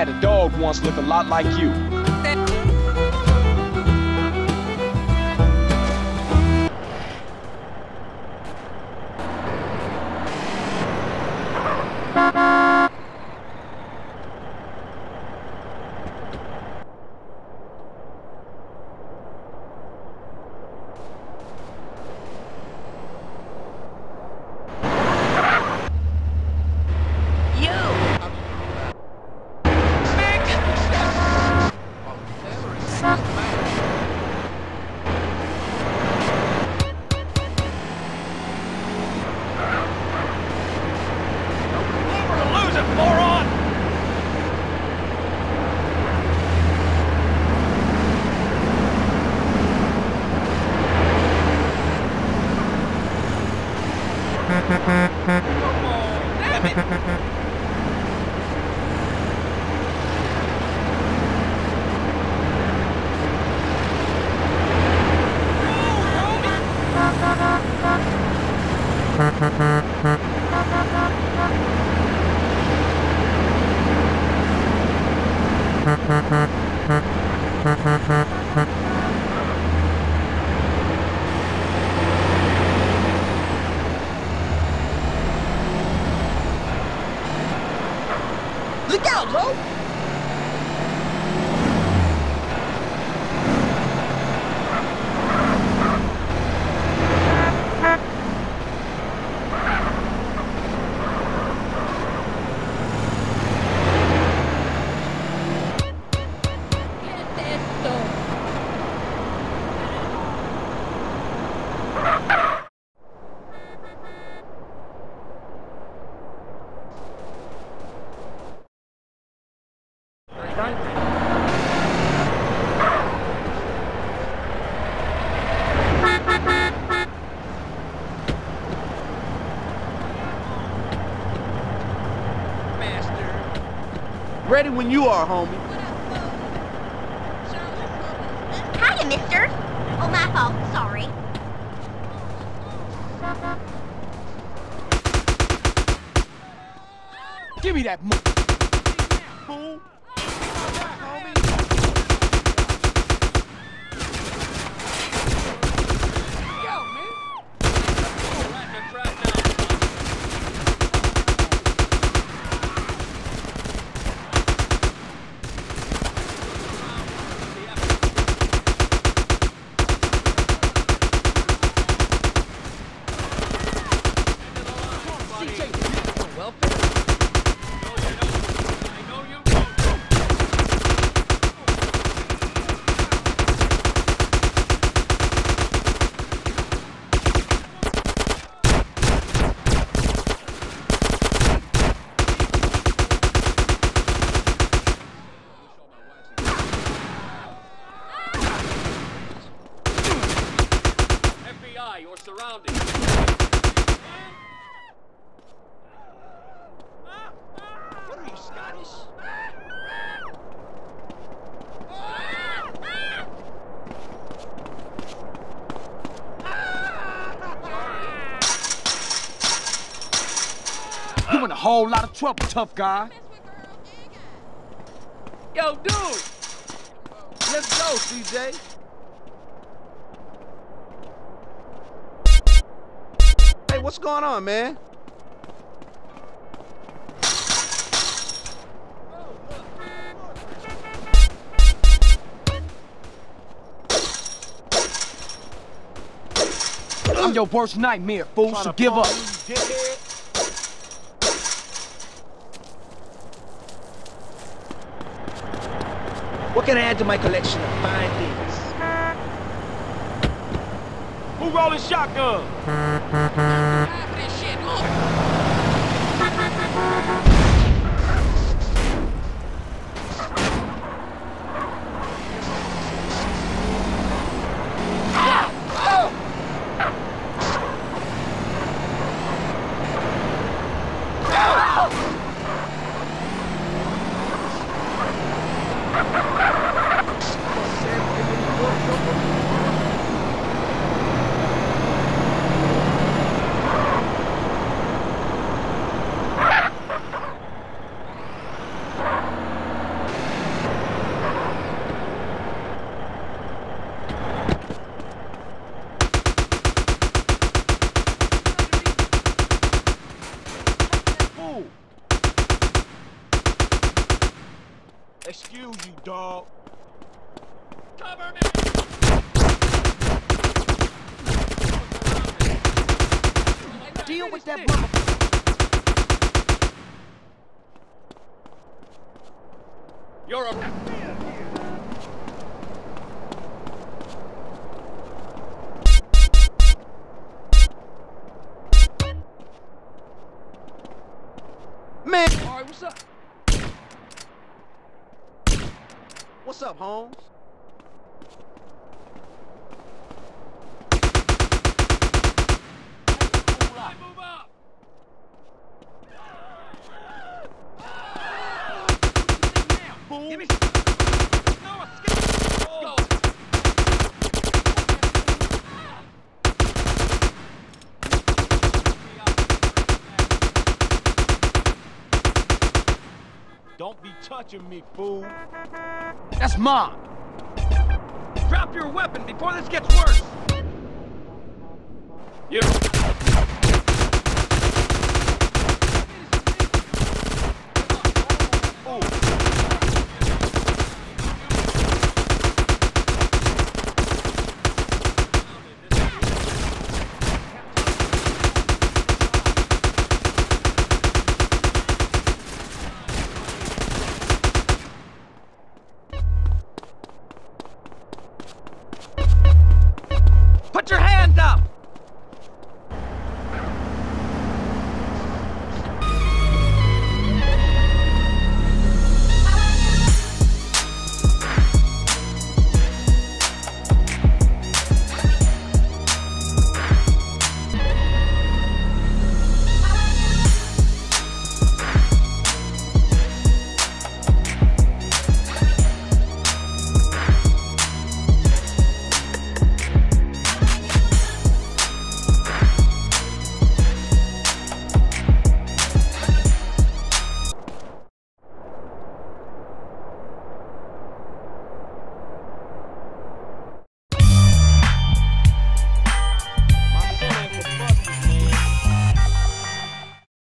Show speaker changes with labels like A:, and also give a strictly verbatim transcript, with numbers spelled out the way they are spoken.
A: had a dog once look a lot like you.
B: Look out, Lo!
C: Ready when you are, homie.
D: Hiya, mister. Oh, my fault. Sorry.
A: Give me that mo-
C: Fool.
E: You're surrounded.
B: What are you, Scottish?
A: You in a whole lot of trouble, tough guy.
C: Yo, dude! Let's go, C J. Hey, what's going on, man?
A: I'm your worst nightmare, fool, so give up.
B: What can I add to my collection of fine things?
E: Who rolling shotgun?
B: This shit, look!
E: Cover me!
B: Deal with that mother...
E: You're a...
B: Man!
C: Alright, what's up?
B: What's up, Holmes?
E: Move up!
B: Fool!
E: Give me... No, escape! Go! Don't be touching me, fool.
A: That's mine.
C: Drop your weapon before this gets worse!
E: You...